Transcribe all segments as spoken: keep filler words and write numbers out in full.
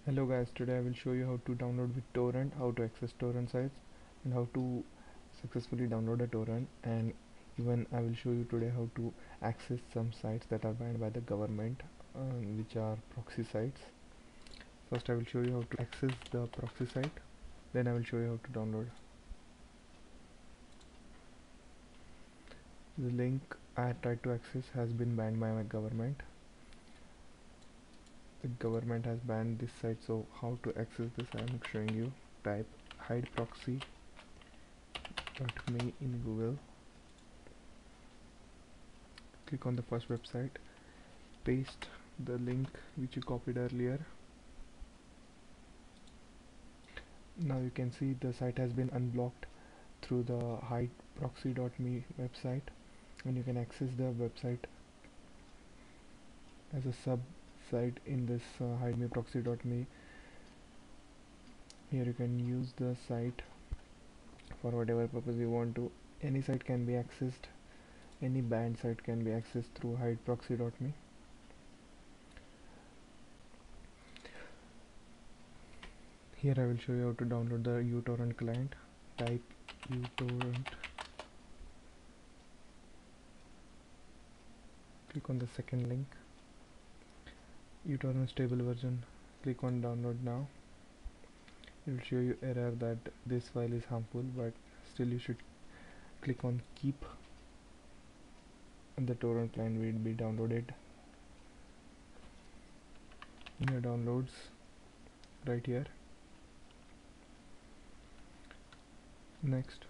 Hello guys, today I will show you how to download with torrent, how to access torrent sites and how to successfully download a torrent, and even I will show you today how to access some sites that are banned by the government, uh, which are proxy sites. First I will show you how to access the proxy site, then I will show you how to download. The link I tried to access has been banned by my government. The government has banned this site, so how to access this I am showing you. Type hide proxy dot me in Google, click on the first website, paste the link which you copied earlier. Now you can see the site has been unblocked through the hide proxy dot me website, and you can access the website as a sub site in this uh, hide me proxy dot me. Here you can use the site for whatever purpose you want to. Any site can be accessed, any banned site can be accessed through hide proxy dot me. Here I will show you how to download the uTorrent client. Type uTorrent, click on the second link, uTorrent stable version, click on download now. It will show you error that this file is harmful, but still you should click on keep and the torrent client will be downloaded in your downloads right here. Next,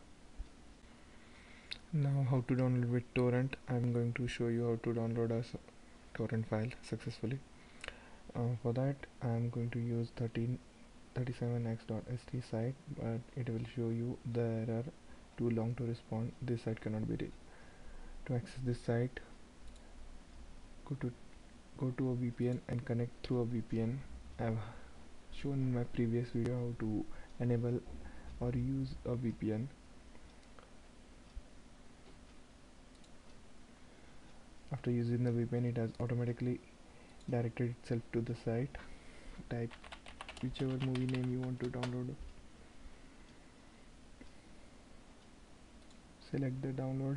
now how to download with torrent. I'm going to show you how to download a torrent file successfully. Uh, for that I'm going to use thirteen thirty-seven x dot s t site, but it will show you the error too long to respond. This site cannot be read. To access this site, go to go to a V P N and connect through a V P N. I've shown in my previous video how to enable or use a V P N. After using the V P N, it has automatically directed itself to the site. Type whichever movie name you want to download, select the download.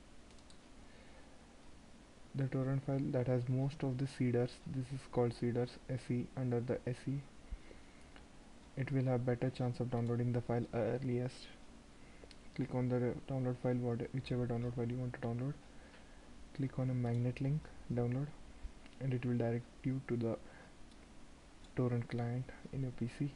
The torrent file that has most of the seeders, this is called seeders S E. Under the S E, it will have better chance of downloading the file earliest. Click on the download file, whichever download file you want to download. Click on a magnet link, download, and it will direct you to the torrent client in your P C.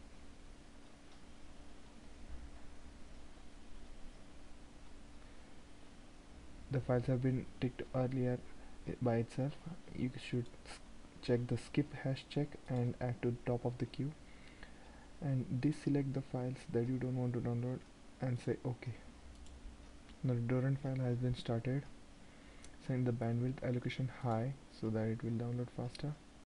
The files have been ticked earlier by itself. You should check the skip hash check and add to the top of the queue, and deselect the files that you don't want to download and say OK. Now the torrent file has been started. Set the bandwidth allocation high so that it will download faster.